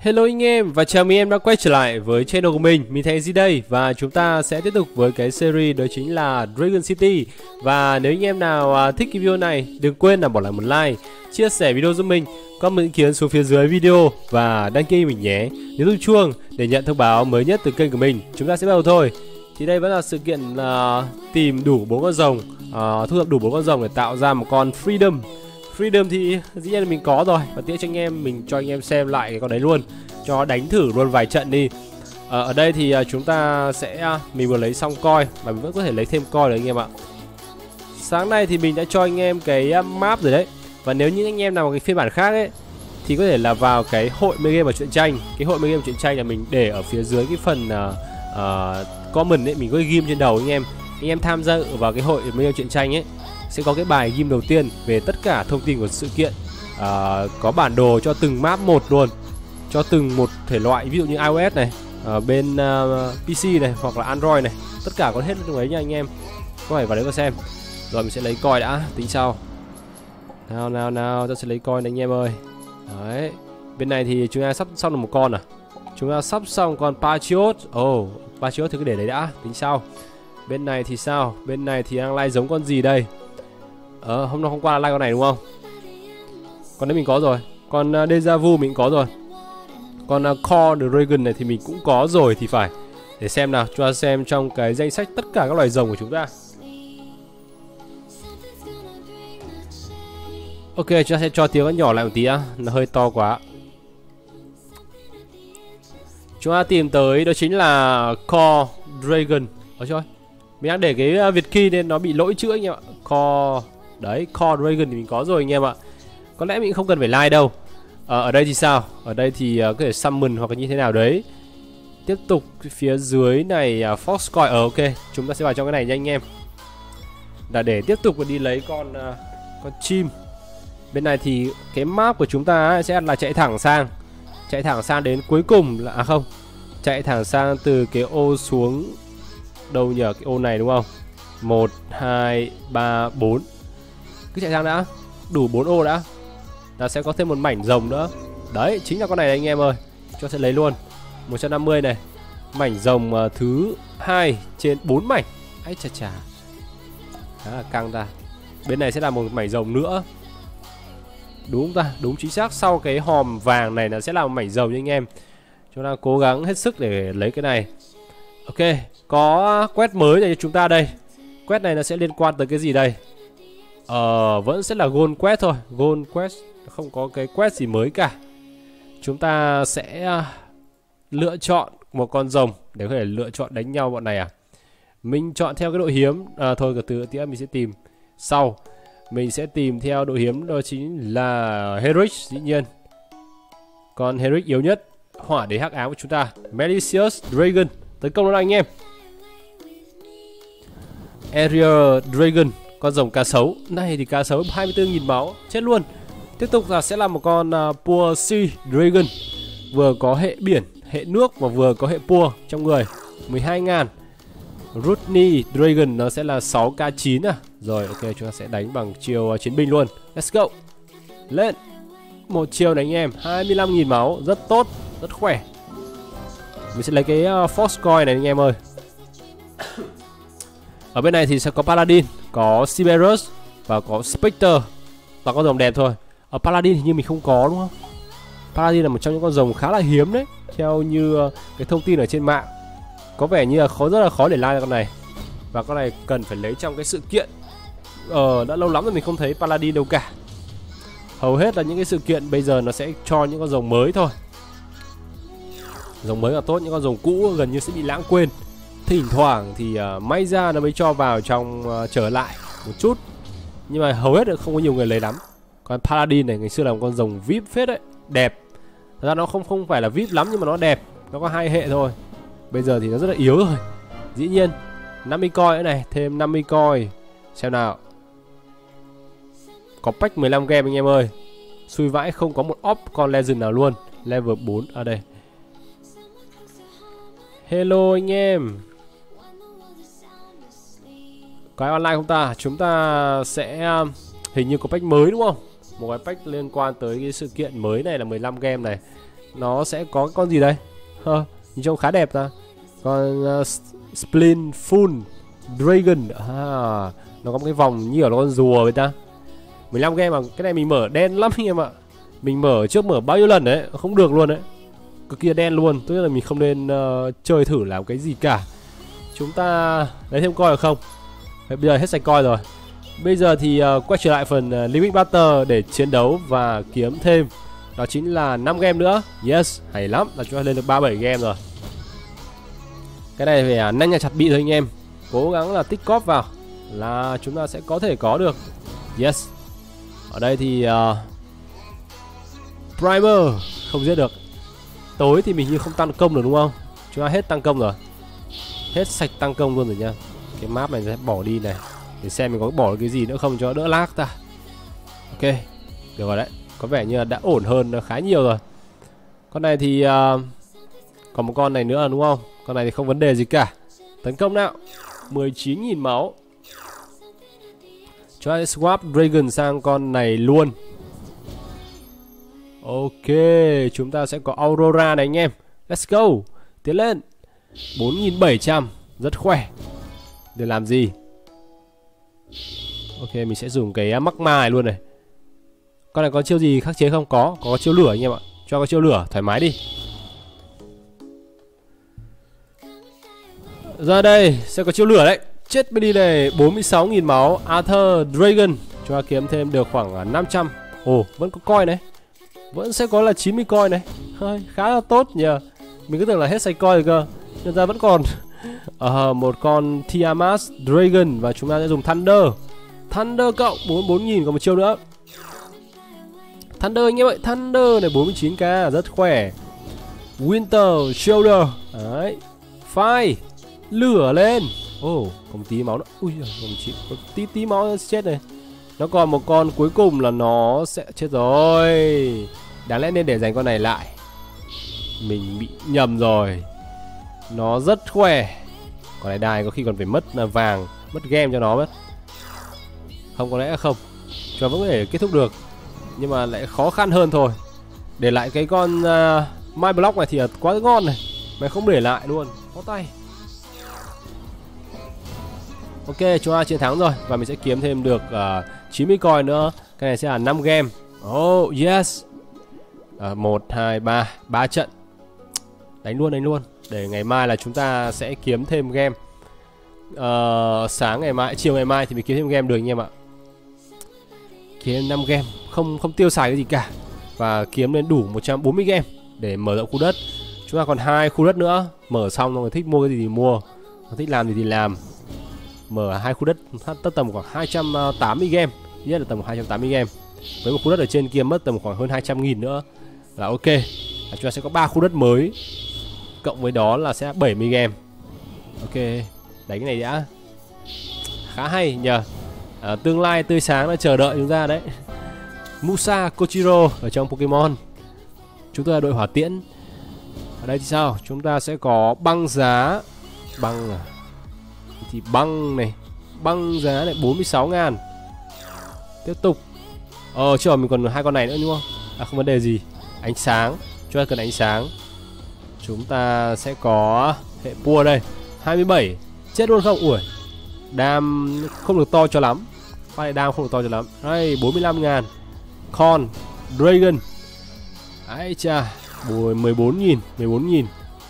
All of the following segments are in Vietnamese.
Hello anh em và chào mừng em đã quay trở lại với channel của mình Thành Di đây. Và chúng ta sẽ tiếp tục với cái series đó chính là Dragon City. Và nếu anh em nào thích cái video này, đừng quên là bỏ lại một like, chia sẻ video giúp mình, comment ý kiến xuống phía dưới video và đăng ký mình nhé. Nhớ nút chuông để nhận thông báo mới nhất từ kênh của mình. Chúng ta sẽ bắt đầu thôi. Thì đây vẫn là sự kiện tìm đủ 4 con rồng, thu thập đủ 4 con rồng để tạo ra một con Freedom. Freedom thì dĩ nhiên là mình có rồi, và tiện cho anh em, mình cho anh em xem lại cái con đấy luôn, cho đánh thử luôn vài trận đi. Ở đây thì chúng ta sẽ mình vừa lấy xong coin và mình vẫn có thể lấy thêm coin được anh em ạ. Sáng nay thì mình đã cho anh em cái map rồi đấy, và nếu như anh em nào cái phiên bản khác ấy thì có thể là vào cái hội mê game và truyện tranh. Cái hội mê game và truyện tranh là mình để ở phía dưới cái phần comment ấy, mình có ghim trên đầu anh em. Anh em tham gia vào cái hội mê game truyện tranh ấy sẽ có cái bài ghim đầu tiên về tất cả thông tin của sự kiện, có bản đồ cho từng map một luôn, cho từng một thể loại, ví dụ như iOS này, bên PC này hoặc là Android này, tất cả có hết trong đấy nha anh em. Có phải vào đấy có xem. Rồi mình sẽ lấy coin đã, tính sau. Nào, ta sẽ lấy coin anh em ơi. Đấy. Bên này thì chúng ta sắp xong được một con à? Chúng ta sắp xong con Patriot. Patriot thì cứ để đấy đã, tính sau. Bên này thì sao? Bên này thì đang like giống con gì đây? Hôm qua là like con này đúng không? Con đấy mình có rồi. Con Deja Vu mình có rồi. Con Core Dragon này thì mình cũng có rồi thì phải. Để xem nào, chúng ta xem trong cái danh sách tất cả các loài rồng của chúng ta. Ok, chúng ta sẽ cho tiếng nó nhỏ lại một tí á, nó hơi to quá. Chúng ta tìm tới đó chính là Core Dragon. Trời, mình đang để cái Việt key nên nó bị lỗi chữ anh em ạ. Core, đấy, Core Dragon thì mình có rồi anh em ạ. Có lẽ mình không cần phải like đâu. Ở đây thì sao? Ở đây thì có thể summon hoặc là như thế nào đấy. Tiếp tục phía dưới này Fox Coin. Ok, chúng ta sẽ vào trong cái này nha anh em. Là để tiếp tục đi lấy con chim. Bên này thì cái map của chúng ta sẽ là chạy thẳng sang đến cuối cùng là không. Chạy thẳng sang từ cái ô xuống đâu nhờ, cái ô này đúng không? 1 2 3 4. Cứ chạy sang đã, đủ 4 ô đã. Ta sẽ có thêm một mảnh rồng nữa. Đấy, chính là con này anh em ơi. Cho sẽ lấy luôn. 150 này. Mảnh rồng thứ 2 trên 4 mảnh. Ấy chà. Khá là căng ta. Bên này sẽ là một mảnh rồng nữa. Đúng không ta? Đúng chính xác, sau cái hòm vàng này nó sẽ là một mảnh rồng nha anh em. Chúng ta cố gắng hết sức để lấy cái này. Ok, có quest mới cho chúng ta đây. Quest này nó sẽ liên quan tới cái gì đây? Vẫn sẽ là Gold Quest thôi. Gold Quest, không có cái quest gì mới cả. Chúng ta sẽ lựa chọn một con rồng để có thể lựa chọn đánh nhau bọn này à? Mình chọn theo cái độ hiếm. Thôi từ tí mình sẽ tìm sau. Mình sẽ tìm theo độ hiếm, đó chính là Heroic dĩ nhiên. Con Heroic yếu nhất, hỏa đế hắc ám của chúng ta, Malicious Dragon. Tấn công nó anh em. Area Dragon, con rồng cá sấu. Này thì cá sấu 24.000 máu, chết luôn. Tiếp tục là sẽ là một con Pure Sea Dragon. Vừa có hệ biển, hệ nước và vừa có hệ Pure trong người, 12.000. Rudney Dragon nó sẽ là 6k9 à. Rồi ok, chúng ta sẽ đánh bằng chiêu chiến binh luôn. Let's go. Lên. Một chiêu này anh em, 25.000 máu, rất tốt, rất khỏe. Mình sẽ lấy cái Fox Coin này anh em ơi. Ở bên này thì sẽ có Paladin, có Siberus và có Spectre. Là con rồng đẹp thôi. Ở Paladin hình như mình không có đúng không? Paladin là một trong những con rồng khá là hiếm đấy, theo như cái thông tin ở trên mạng. Có vẻ như là rất là khó để like con này. Và con này cần phải lấy trong cái sự kiện. Đã lâu lắm rồi mình không thấy Paladin đâu cả. Hầu hết là những cái sự kiện bây giờ nó sẽ cho những con rồng mới thôi. Rồng mới là tốt, những con rồng cũ gần như sẽ bị lãng quên. Thỉnh thoảng thì may ra nó mới cho vào trong trở lại một chút. Nhưng mà hầu hết không có nhiều người lấy lắm. Còn Paladin này ngày xưa là một con rồng VIP phết đấy, đẹp. Thật ra nó không phải là VIP lắm nhưng mà nó đẹp. Nó có 2 hệ thôi. Bây giờ thì nó rất là yếu rồi. Dĩ nhiên 50 coin nữa này, thêm 50 coin. Xem nào. Có pack 15 game anh em ơi. Xui vãi không có một op con legend nào luôn. Level 4 ở đây. Hello anh em. Có ai online không ta? Chúng ta sẽ hình như có pack mới đúng không? Một cái pack liên quan tới cái sự kiện mới này là 15 game này. nó sẽ có con gì đây? Nhìn trông khá đẹp ta. Con Splin Full Dragon. Nó có một cái vòng như ở con rùa vậy ta. 15 game mà cái này mình mở đen lắm anh em ạ. Mình mở trước mở bao nhiêu lần đấy, không được luôn đấy. Cực kỳ đen luôn, tức là mình không nên chơi thử làm cái gì cả. Chúng ta lấy thêm coin được không? Bây giờ hết sạch coin rồi. Bây giờ thì quay trở lại phần Limit Battle để chiến đấu và kiếm thêm. Đó chính là 5 game nữa. Yes, hay lắm, là chúng ta lên được 37 game rồi. Cái này phải năn nhà chặt bị thôi anh em. Cố gắng là tích cóp vào là chúng ta sẽ có thể có được. Yes. Ở đây thì Primer không giết được. Tối thì mình như không tăng công được đúng không? Chúng ta hết tăng công rồi. Hết sạch tăng công luôn rồi nha. Cái map này sẽ bỏ đi này. Để xem mình có bỏ được cái gì nữa không cho đỡ lag ta. Ok, được rồi đấy. Có vẻ như là đã ổn hơn khá nhiều rồi. Con này thì còn một con này nữa đúng không? Con này thì không vấn đề gì cả. Tấn công nào. 19.000 máu. Cho ai swap Dragon sang con này luôn. Ok, chúng ta sẽ có Aurora này anh em. Let's go. Tiến lên. 4.700. Rất khỏe. Để làm gì? Ok, mình sẽ dùng cái magma này luôn này. Con này có chiêu gì khắc chế không? Có chiêu lửa anh em ạ. Cho có chiêu lửa, thoải mái đi. Ra đây, sẽ có chiêu lửa đấy. Chết bên đi này, 46.000 máu. Arthur Dragon. Cho kiếm thêm được khoảng 500. Ồ, vẫn có coin này. Vẫn sẽ có là 90 coin này. Khá là tốt nhỉ. Mình cứ tưởng là hết sạch coin rồi cơ. Nên ra vẫn còn một con Tiamat Dragon. Và chúng ta sẽ dùng Thunder. Thunder cộng 44.000, còn một chiêu nữa. Thunder anh em ơi, Thunder này 49k, rất khỏe. Winter Shoulder. Đấy. Fire. Lửa lên. Ồ, có một tí máu nữa. Ui, có tí máu chết này. Nó còn một con cuối cùng là nó sẽ chết rồi. Đáng lẽ nên để dành con này lại. Mình bị nhầm rồi. Nó rất khỏe. Con này đài có khi còn phải mất vàng, mất game cho nó mất. Không, có lẽ là không. Cho vẫn có thể kết thúc được. Nhưng mà lại khó khăn hơn thôi. Để lại cái con My Block này thì quá ngon này. Mày không để lại luôn. Có tay. Ok, chúng ta chiến thắng rồi. Và mình sẽ kiếm thêm được 90 coin nữa. Cái này sẽ là 5 game. Oh yes. 1, 2, 3 3 trận. Đánh luôn. Để ngày mai là chúng ta sẽ kiếm thêm game. Sáng ngày mai, chiều ngày mai thì mình kiếm thêm game được anh em ạ. Kiếm 5 game. Không tiêu xài cái gì cả. Và kiếm lên đủ 140 game để mở rộng khu đất. Chúng ta còn 2 khu đất nữa. Mở xong rồi thích mua cái gì thì mua, thích làm gì thì làm. Mở 2 khu đất tất tầm khoảng 280 game. Nhất là tầm 280 game. Với một khu đất ở trên kia mất tầm khoảng hơn 200.000 nữa là ok. Chúng ta sẽ có 3 khu đất mới. Cộng với đó là sẽ 70 game. Ok, đánh cái này đã. Khá hay nhờ. Tương lai tươi sáng đã chờ đợi chúng ta đấy. Musa Kochiro ở trong Pokemon. Chúng tôi là đội hỏa tiễn. Ở đây thì sao? Chúng ta sẽ có băng giá. Băng à? Thì băng này. Băng giá này 46.000. Tiếp tục. Chứ mình còn 2 con này nữa đúng không? Không vấn đề gì. Ánh sáng. Chúng ta cần ánh sáng. Chúng ta sẽ có hệ pua đây 27. Chết luôn không? Ui, đam không được to cho lắm. Phát này đam không được to cho lắm. Đây 45.000. Con Dragon. Ấy cha, 14.000.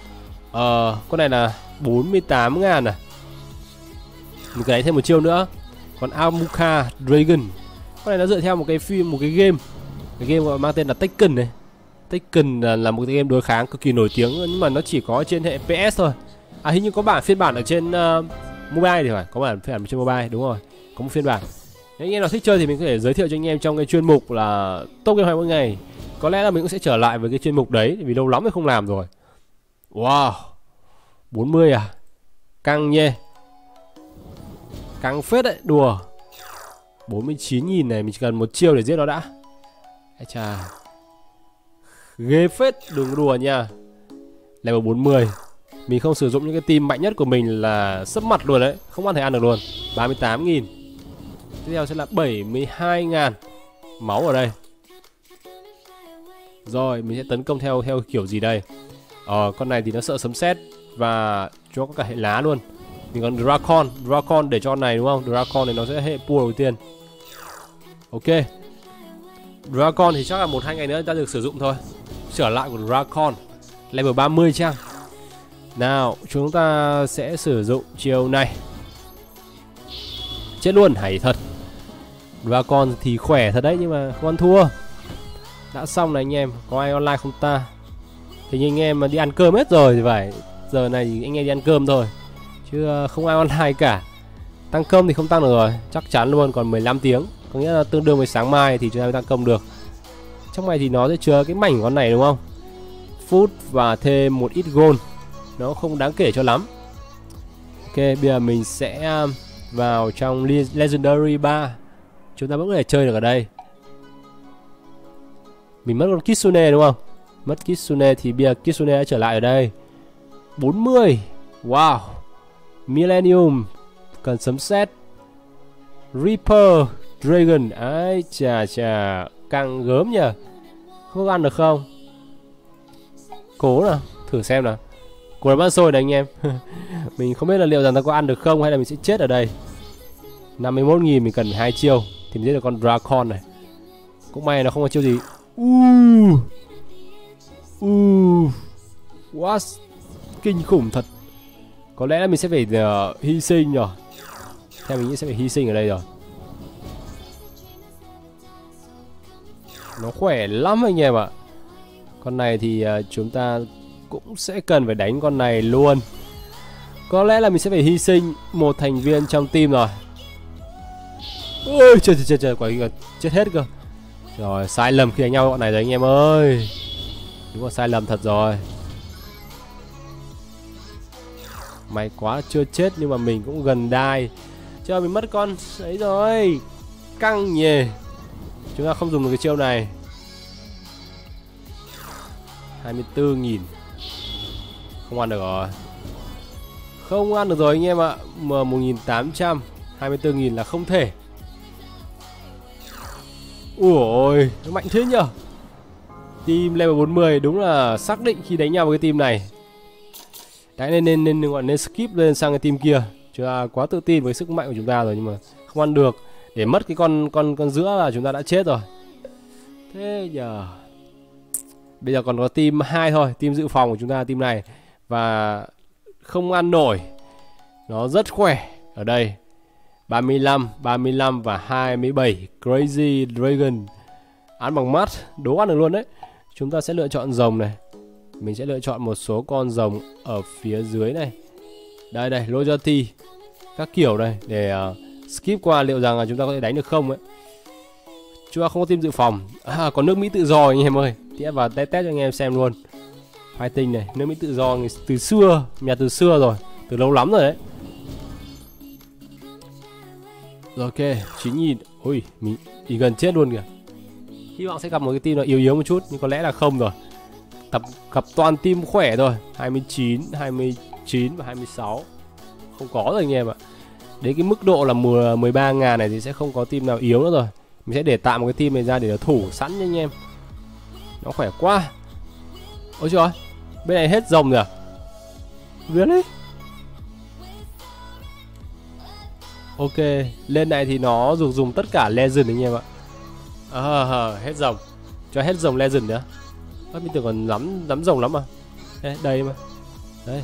Con này là 48.000 à. Mình cứ đánh thêm một chiêu nữa. Còn Amuka Dragon. Con này nó dựa theo một cái phim, một cái game. Cái game gọi mang tên là Tekken này. Tekken là một cái game đối kháng cực kỳ nổi tiếng, nhưng mà nó chỉ có trên hệ PS thôi. Hình như có phiên bản ở trên mobile thì phải. Có bản phiên bản trên mobile, đúng rồi. Có một phiên bản. Nếu anh em nào thích chơi thì mình có thể giới thiệu cho anh em trong cái chuyên mục là Top Game 20 ngày. Có lẽ là mình cũng sẽ trở lại với cái chuyên mục đấy, vì lâu lắm rồi không làm rồi. Wow, 40 à. Căng nhê. Căng phết đấy, đùa. 49.000 này, mình chỉ cần một chiêu để giết nó đã. Ây chà, ghê phết, đừng đùa nha. Level 40. Mình không sử dụng những cái team mạnh nhất của mình là sấp mặt luôn đấy. Không ăn thể ăn được luôn. 38.000. Tiếp theo sẽ là 72.000 máu ở đây. Rồi mình sẽ tấn công theo kiểu gì đây? Con này thì nó sợ sấm sét và cho có cả hệ lá luôn. Mình còn Drakon để cho con này đúng không? Drakon này nó sẽ hệ pua đầu tiên. Ok. Drakon thì chắc là 1-2 ngày nữa ta được sử dụng thôi. Trở lại của Drakon level 30 chăng? Nào, chúng ta sẽ sử dụng chiều này. Chết luôn, hay thật. Drakon thì khỏe thật đấy nhưng mà không ăn thua. Đã xong này anh em, có ai online không ta? Thì anh em mà đi ăn cơm hết rồi thì phải. Giờ này thì anh em đi ăn cơm thôi, chứ không ai online cả. Tăng cơm thì không tăng được rồi, chắc chắn luôn, còn 15 tiếng. Có nghĩa là tương đương với sáng mai thì chúng ta mới tăng cơm được. Trong này thì nó sẽ chứa cái mảnh con này đúng không? Food và thêm một ít gold. Nó không đáng kể cho lắm. Ok, bây giờ mình sẽ vào trong Legendary 3. Chúng ta vẫn có thể chơi được ở đây. Mình mất con Kitsune đúng không? Mất Kitsune thì bây giờ Kitsune đã trở lại ở đây. 40. Wow. Millennium. Cần sấm sét. Reaper Dragon. Ai chà chà, căng gớm nhờ. Không ăn được không? Cố nào, thử xem nào. Cố làm ăn xôi này anh em. Mình không biết là liệu rằng ta có ăn được không hay là mình sẽ chết ở đây. 51.000 mình cần 2 chiêu thì mình giết được con Drakon này. Cũng may nó không có chiêu gì. What? Kinh khủng thật. Có lẽ là mình sẽ phải hy sinh rồi. Theo mình nghĩ sẽ phải hy sinh ở đây rồi. Nó khỏe lắm anh em ạ. Con này thì chúng ta cũng sẽ cần phải đánh con này luôn. Có lẽ là mình sẽ phải hy sinh một thành viên trong team rồi. Ôi trời, quả là chết hết cơ. Rồi, sai lầm khi đánh nhau bọn này rồi anh em ơi. Đúng là sai lầm thật rồi. May quá chưa chết nhưng mà mình cũng gần die. Chứ mình mất con ấy rồi. Căng nhỉ. Chúng ta không dùng được cái chiêu này. 24.000. Không ăn được rồi. Không ăn được rồi anh em ạ. Mà 1.800. 24.000 là không thể. Ui, nó mạnh thế nhở. Team level 40 đúng là xác định khi đánh nhau với cái team này. Đấy, nên skip lên sang cái team kia. Chúng ta quá tự tin với sức mạnh của chúng ta rồi nhưng mà không ăn được. Để mất cái con giữa là chúng ta đã chết rồi. Thế giờ bây giờ còn có team 2 thôi, team dự phòng của chúng ta, team này. Và không ăn nổi. Nó rất khỏe. Ở đây 35 và 27 Crazy Dragon. Ăn bằng mắt, đố ăn được luôn đấy. Chúng ta sẽ lựa chọn rồng này. Mình sẽ lựa chọn một số con rồng ở phía dưới này. Đây, loyalty các kiểu đây. Để skip qua liệu rằng là chúng ta có thể đánh được không ấy. Chúng ta không có team dự phòng. Còn nước Mỹ tự do anh em ơi. Tiếp vào test cho anh em xem luôn. Fighting này, nước Mỹ tự do từ xưa. Nhà từ xưa rồi, từ lâu lắm rồi đấy. Rồi ok, 9.000. Ui, mình gần chết luôn kìa. Hy vọng sẽ gặp một cái team nó yếu một chút. Nhưng có lẽ là không rồi. Gặp toàn team khỏe thôi. 29 và 26. Không có rồi anh em ạ. Đến cái mức độ là 13.000 này thì sẽ không có team nào yếu nữa rồi. Mình sẽ để tạm một cái team này ra để nó thủ sẵn nha anh em. Nó khỏe quá. Ôi trời ơi, bên này hết rồng rồi à? Really? Ok, lên này thì nó dùng tất cả legend anh em ạ. Hết rồng. Cho hết rồng legend nữa. Mình tưởng còn lắm rồng lắm mà. Đây mà. Đây.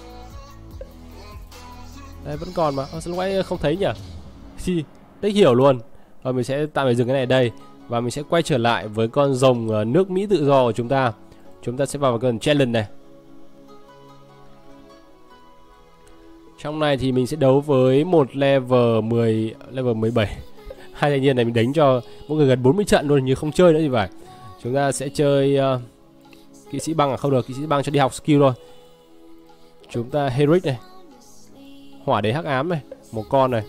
Đây vẫn còn mà. Sao lúc ấy không thấy nhỉ? Tích hiểu luôn. Rồi mình sẽ tạm thời dừng cái này ở đây. Và mình sẽ quay trở lại với con rồng nước Mỹ tự do của chúng ta. Chúng ta sẽ vào cái challenge này. Trong này thì mình sẽ đấu với một level 17. Hai thành viên này mình đánh cho mỗi người gần 40 trận luôn, như không chơi nữa thì phải. Chúng ta sẽ chơi kỵ sĩ băng không được, kỵ sĩ băng cho đi học skill thôi. Chúng ta Heroic này. Hỏa đế hắc ám này, một con này.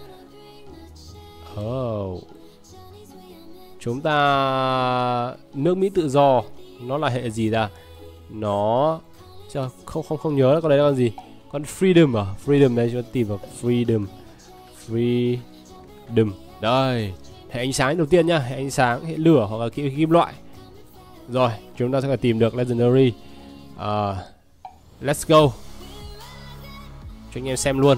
Chúng ta nước Mỹ tự do, nó là hệ gì ta? Nó không nhớ con đấy là con gì. Con Freedom à? Freedom đây, chúng ta tìm vào Freedom. Đây, hệ ánh sáng đầu tiên nhá, hệ ánh sáng, hệ lửa hoặc là kim loại. Rồi, chúng ta sẽ phải tìm được Legendary. Let's go. Cho anh em xem luôn.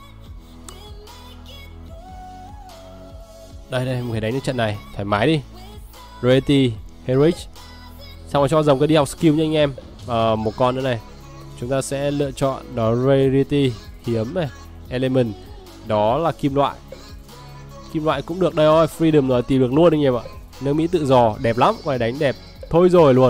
Đây, mình phải đánh cái trận này thoải mái đi. Rarity, Heroic. Xong rồi cho dòng cái đi học skill nha anh em. Một con nữa này. Chúng ta sẽ lựa chọn đó Rarity, hiếm này, Element. Đó là kim loại. Kim loại cũng được đây thôi, Freedom rồi, tìm được luôn anh em ạ. Nước Mỹ tự do, đẹp lắm, ngoài đánh đẹp thôi rồi luôn.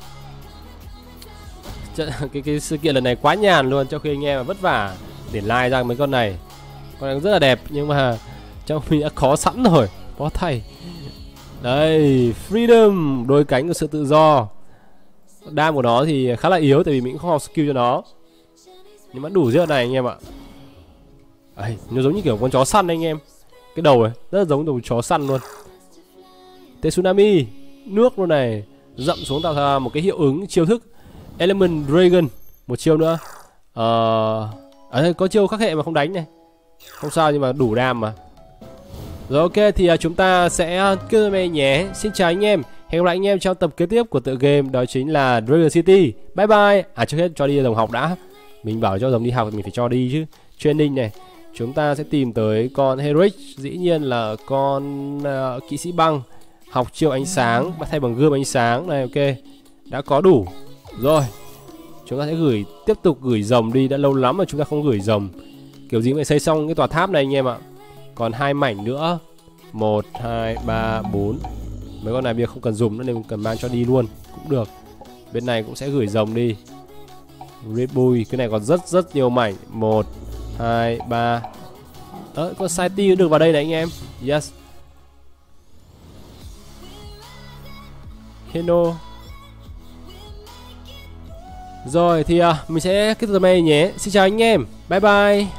Cái sự kiện lần này quá nhàn luôn, trong khi anh em vất vả để like ra mấy con này. Con này rất là đẹp nhưng mà trong mình đã có sẵn rồi, có thầy. Đây, Freedom, đôi cánh của sự tự do. Đam của nó thì khá là yếu tại vì mình cũng không học skill cho nó. Nhưng mà đủ giết này anh em ạ. Đấy, nó giống như kiểu con chó săn anh em. Cái đầu này rất là giống đầu chó săn luôn. Tsunami, nước luôn này, dậm xuống tạo ra một cái hiệu ứng chiêu thức Element Dragon. Một chiêu nữa. Đây có chiêu khắc hệ mà không đánh này. Không sao nhưng mà đủ đam mà. Rồi ok thì chúng ta sẽ kết thúc này nhé. Xin chào anh em. Hẹn gặp lại anh em trong tập kế tiếp của tựa game đó chính là Dragon City. Bye bye. Trước hết cho đi đồng học đã. Mình bảo cho đồng đi học thì mình phải cho đi chứ. Training này. Chúng ta sẽ tìm tới con Heroic. Dĩ nhiên là con kỵ sĩ băng. Học chiêu ánh sáng thay bằng gươm ánh sáng này. Ok. Đã có đủ. Rồi. Chúng ta sẽ tiếp tục gửi rồng đi. Đã lâu lắm mà chúng ta không gửi rồng. Kiểu gì cũng phải xây xong cái tòa tháp này anh em ạ. Còn 2 mảnh nữa. 1, 2, 3, 4. Mấy con này bây giờ không cần dùng nữa nên mình cần mang cho đi luôn cũng được. Bên này cũng sẽ gửi rồng đi. Red Bull, cái này còn rất nhiều mảnh. 1, 2, 3. Con City được vào đây này anh em. Yes. Hello. Rồi thì mình sẽ kết thúc này nhé. Xin chào anh em. Bye bye.